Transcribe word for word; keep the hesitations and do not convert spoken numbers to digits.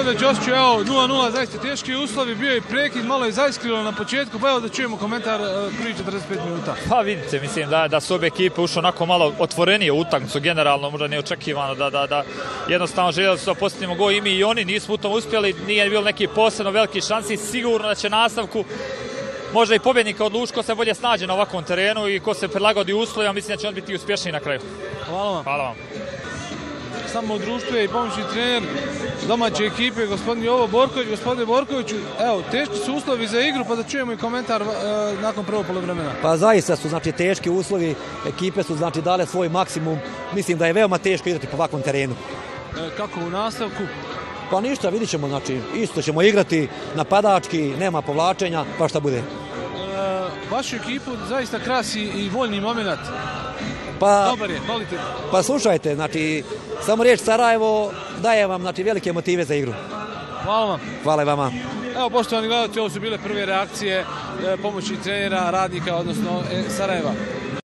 gospodine Ćosiću, evo nula nula, zaista teški uslovi, bio je prekid, malo je zaiskrilo na početku, pa evo da čujemo komentar prvi četrdeset pet minuta. Pa vidite, mislim da, da su obje ekipe ušle onako malo otvorenije u utakmicu, generalno možda neočekivano, da, da, da jednostavno željeli su da postignemo gol i mi i oni, nismo u tom uspjeli, nije bilo neki posebno veliki šansi, sigurno da će nastavku možda i pobjednika odlučiti ko se bolje snađe na ovakvom terenu i ko se prilagodi uslovima, mislim da će on biti uspješniji na kraju. Hvala vam. Hvala vam. Samo u društvu je i pomoćni trener domaće ekipe, gospodin Jovo Borković. Gospodine Borkoviću, evo, teški su uslovi za igru, pa da čujemo i komentar e, nakon prvog poluvremena. Pa zaista su, znači, teški uslovi, ekipe su, znači, dale svoj maksimum. Mislim da je veoma teško igrati po ovakvom terenu. E, kako u nastavku? Pa ništa, vidit ćemo, znači, isto ćemo igrati napadački, nema povlačenja, pa šta bude. E, vašu ekipu zaista krasi i voljni moment. Pa, dobar je, kvalitet. Pa slušajte, znači, samo riječ Sarajevo daje vam, znači, velike motive za igru. Hvala vam. Hvala i vama. Evo, poštovani gledalci, ovo su bile prve reakcije pomoćnih trenera, radnika, odnosno Sarajeva.